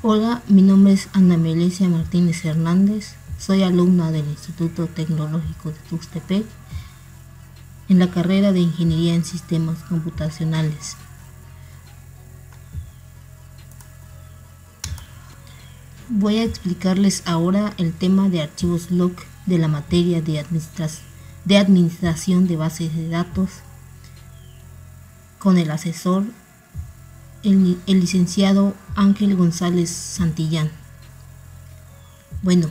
Hola, mi nombre es Ana Melesia Martínez Hernández, soy alumna del Instituto Tecnológico de Tuxtepec en la carrera de Ingeniería en Sistemas Computacionales. Voy a explicarles ahora el tema de archivos log de la materia de administración de bases de datos con el asesor, el licenciado Ángel González Santillán. Bueno,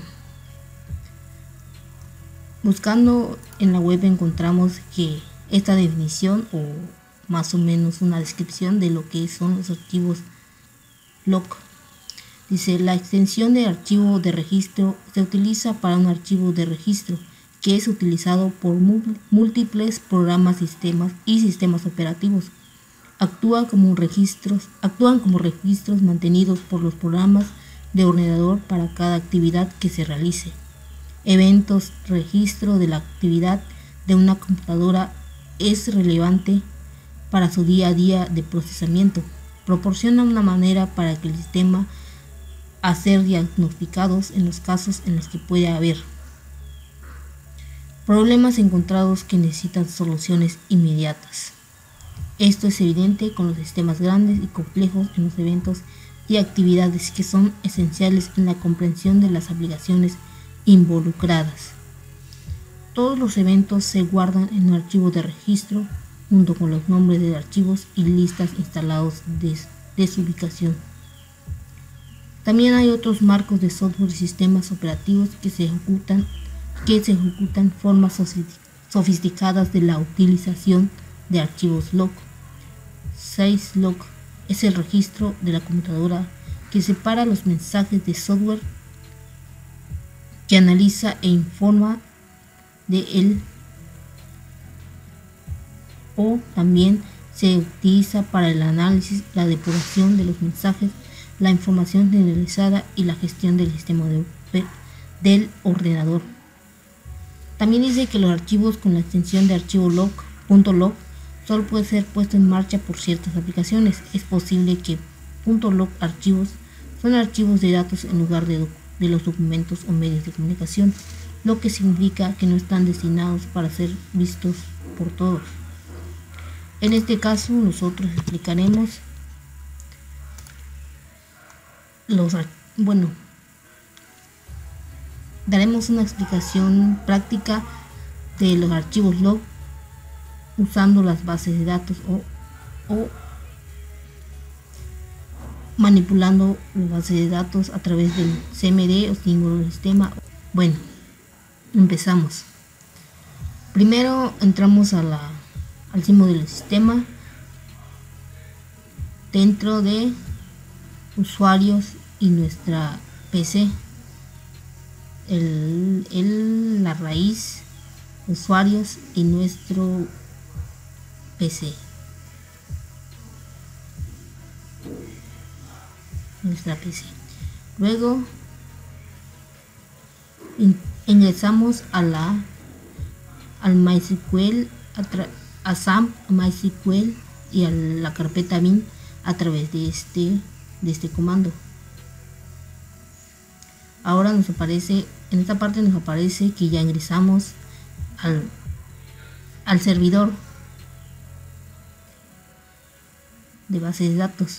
buscando en la web encontramos que esta definición o más o menos una descripción de lo que son los archivos log. Dice: la extensión de archivo de registro se utiliza para un archivo de registro que es utilizado por múltiples programas, sistemas y sistemas operativos. Actúan como registros mantenidos por los programas de ordenador para cada actividad que se realice. Eventos: registro de la actividad de una computadora es relevante para su día a día de procesamiento. Proporciona una manera para que el sistema a ser diagnosticados en los casos en los que puede haber problemas encontrados que necesitan soluciones inmediatas. Esto es evidente con los sistemas grandes y complejos en los eventos y actividades que son esenciales en la comprensión de las aplicaciones involucradas. Todos los eventos se guardan en un archivo de registro junto con los nombres de archivos y listas instalados de su ubicación. También hay otros marcos de software y sistemas operativos que se ejecutan formas sofisticadas de la utilización de archivos log. Syslog es el registro de la computadora que separa los mensajes de software que analiza e informa de él, o también se utiliza para el análisis, la depuración de los mensajes, la información generalizada y la gestión del sistema del ordenador. También dice que los archivos con la extensión de archivo log.log solo puede ser puesto en marcha por ciertas aplicaciones. Es posible que .log archivos son archivos de datos en lugar de los documentos o medios de comunicación, lo que significa que no están destinados para ser vistos por todos. En este caso nosotros explicaremos daremos una explicación práctica de los archivos log usando las bases de datos o manipulando las bases de datos a través del CMD o símbolo del sistema. Bueno, empezamos. Primero entramos al símbolo del sistema dentro de usuarios y nuestra PC. La raíz, usuarios y nuestro PC. Nuestra PC. Luego ingresamos al MySQL, a SAM, MySQL y a la carpeta bin a través de este comando. Ahora en esta parte nos aparece que ya ingresamos al servidor de base de datos.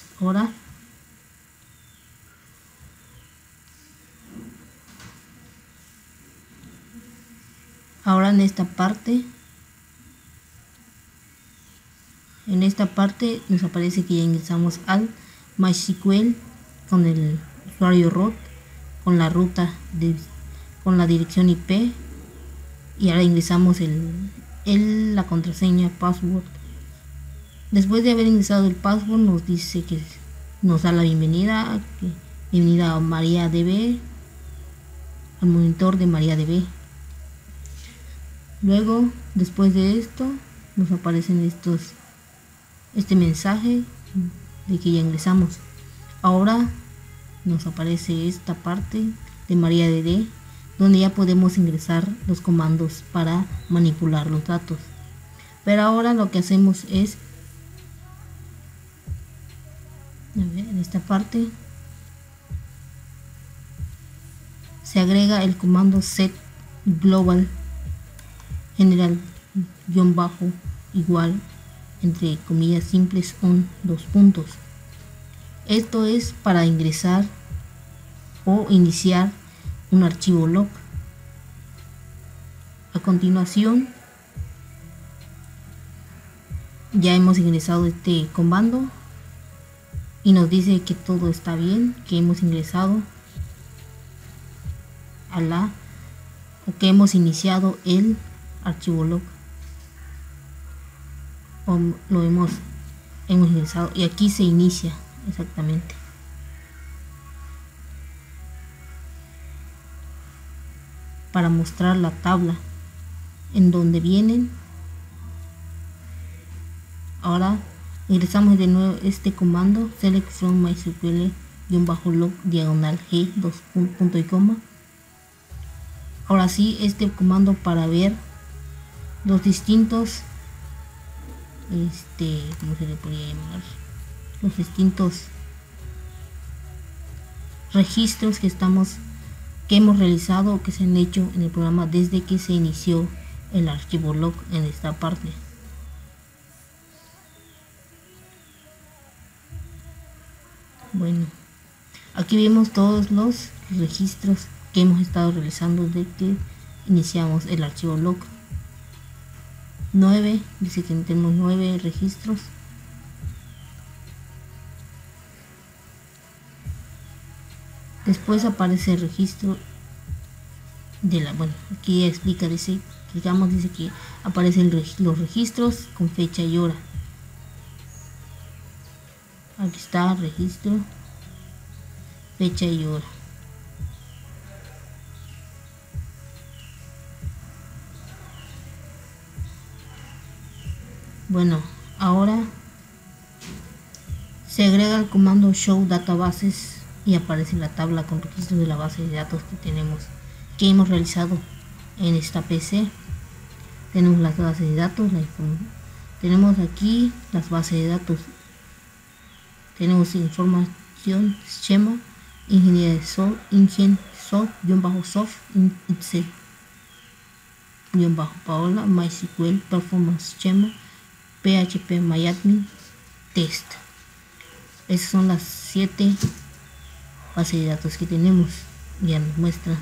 Ahora en esta parte nos aparece que ya ingresamos al MySQL con el usuario root, con la ruta con la dirección IP, y ahora ingresamos la contraseña password. Después de haber ingresado el password nos dice que nos da la bienvenida a MariaDB, al monitor de MariaDB. Luego, después de esto, nos aparecen este mensaje de que ya ingresamos. Ahora nos aparece esta parte de MariaDB donde ya podemos ingresar los comandos para manipular los datos. Pero ahora lo que hacemos es en esta parte se agrega el comando set global general igual entre comillas simples on 2 puntos. Esto es para ingresar o iniciar un archivo log. A continuación ya hemos ingresado este comando y nos dice que todo está bien, que hemos ingresado o que hemos iniciado el archivo log, o lo hemos ingresado, y aquí se inicia exactamente. Para mostrar la tabla en donde vienen. Ahora ingresamos de nuevo este comando select from MySQL-log diagonal g 2 punto y coma. Ahora sí, este comando para ver los distintos ¿cómo se le podría llamar? Los distintos registros que hemos realizado o que se han hecho en el programa desde que se inició el archivo log en esta parte. Bueno, aquí vemos todos los registros que hemos estado realizando desde que iniciamos el archivo log. 9, dice que tenemos 9 registros. Después aparece el registro de aquí ya explica, dice que aparecen los registros con fecha y hora. Aquí está registro, fecha y hora. Bueno, ahora se agrega el comando show databases y aparece la tabla con registros de la base de datos que hemos realizado en esta PC. Tenemos las bases de datos, tenemos aquí las bases de datos, tenemos información, schema, ingeniería de soft, soft, Paola, MySQL, Performance Schema, PHP MyAdmin, Test. Esas son las 7 bases de datos que tenemos. Ya nos muestra.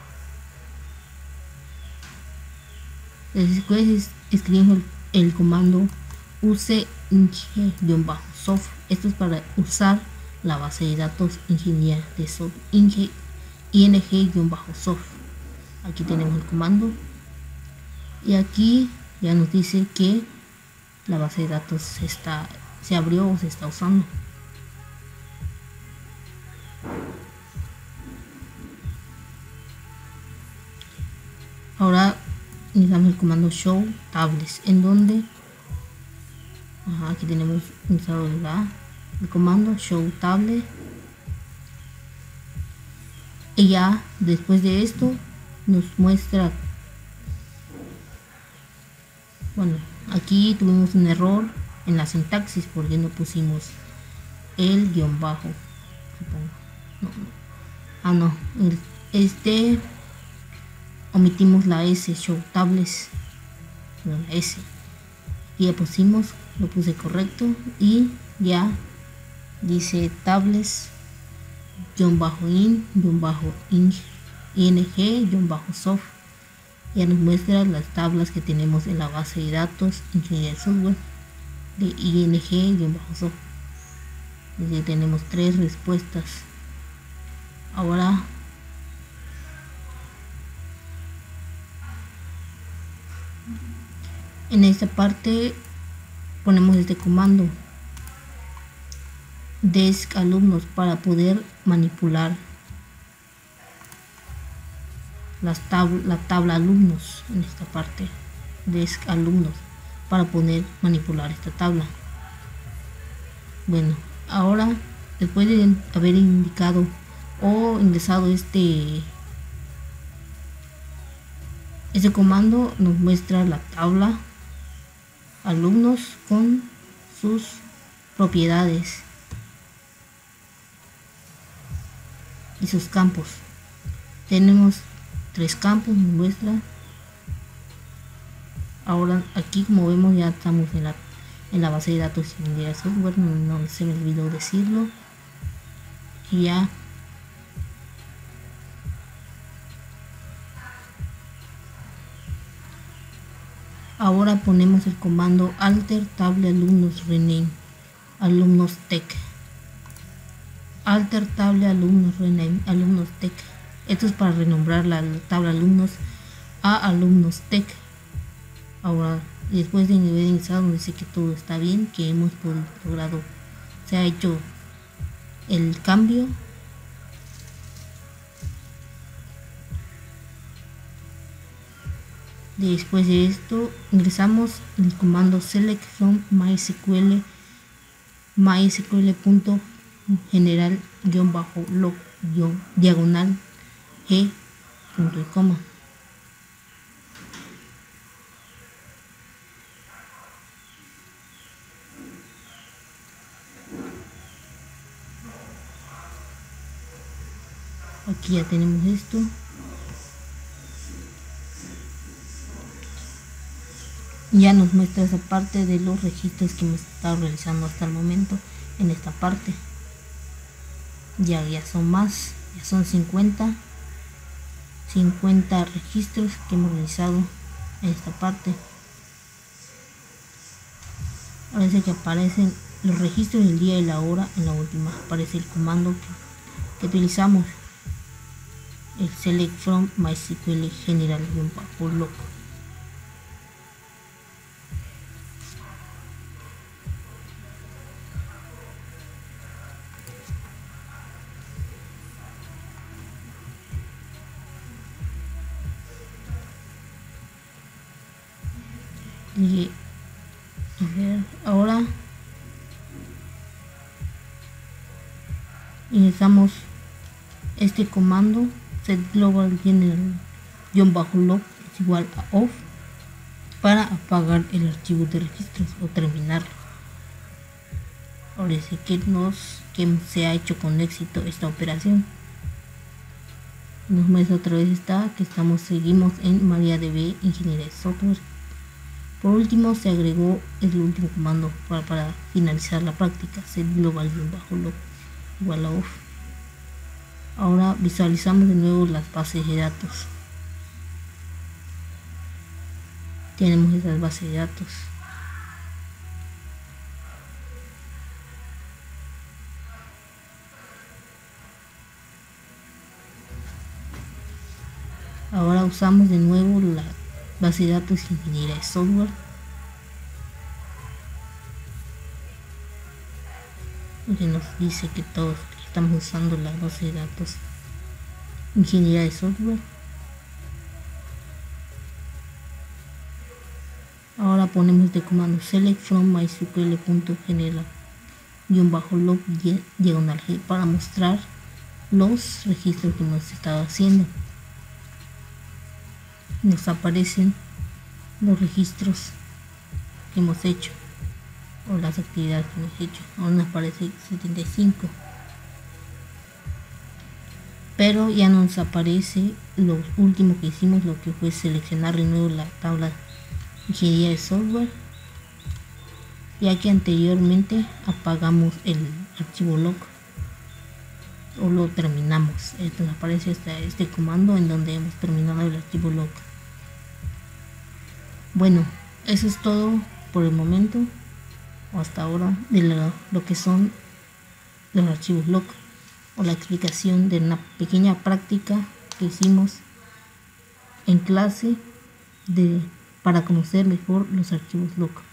Después escribimos el comando use ing-soft. Esto es para usar la base de datos ingeniería de soft, ing-soft. Aquí tenemos el comando. Y aquí ya nos dice que la base de datos se abrió o se está usando. Ahora necesitamos el comando show tables, en donde aquí tenemos instalado el comando show table, y ya después de esto nos muestra. Bueno, aquí tuvimos un error en la sintaxis porque no pusimos el guión bajo, supongo. Omitimos la S, show tables, la S, y ya lo puse correcto, y ya dice tables ing-soft. Ya nos muestra las tablas que tenemos en la base de datos ingeniería de software de ing-soft. Ya tenemos 3 respuestas. Ahora en esta parte ponemos este comando desc alumnos para poder manipular la tabla alumnos. En esta parte desc alumnos para poder manipular esta tabla. Bueno, ahora después de haber indicado o ingresado este comando, nos muestra la tabla alumnos con sus propiedades y sus campos. Tenemos 3 campos, me muestra. Ahora aquí, como vemos, ya estamos en la base de datos de ingeniería de software. No se me olvidó decirlo. Y ya ahora ponemos el comando alter table alumnos rename alumnos tech. Alter table alumnos rename alumnos tech. Esto es para renombrar la tabla alumnos a alumnos tech. Ahora, después de haber iniciado, nos dice que todo está bien, que hemos logrado, se ha hecho el cambio. Después de esto, ingresamos el comando select from mysql.general-log diagonal g punto y coma. Aquí ya tenemos esto. Ya nos muestra esa parte de los registros que hemos estado realizando hasta el momento. En esta parte ya son más, ya son 50 registros que hemos realizado en esta parte. Parece que aparecen los registros del día y la hora. En la última aparece el comando que utilizamos, el select from mysql general-log. Y a ver, ahora ingresamos este comando set global general-log es igual a off para apagar el archivo de registros o terminarlo. Ahora dice que se ha hecho con éxito esta operación. Nos muestra otra vez que seguimos en MariaDB Ingeniería de Software. Por último, se agregó el último comando para finalizar la práctica, set global-log igual a off. Ahora visualizamos de nuevo las bases de datos. Tenemos esas bases de datos. Ahora usamos de nuevo la base de datos de ingeniería de software. Que nos dice que todos estamos usando la base de datos ingeniería de software. Ahora ponemos este comando select from mysql.general-log diagonal g para mostrar los registros que hemos estado haciendo. Nos aparecen los registros que hemos hecho o las actividades que hemos hecho. Ahora nos aparece 75, pero ya nos aparece lo último que hicimos, lo que fue seleccionar de nuevo la tabla ingeniería de software, ya que anteriormente apagamos el archivo log o lo terminamos. Esto nos aparece este comando en donde hemos terminado el archivo log. Bueno, eso es todo por el momento o hasta ahora de lo que son los archivos log, o la explicación de una pequeña práctica que hicimos en clase para conocer mejor los archivos log.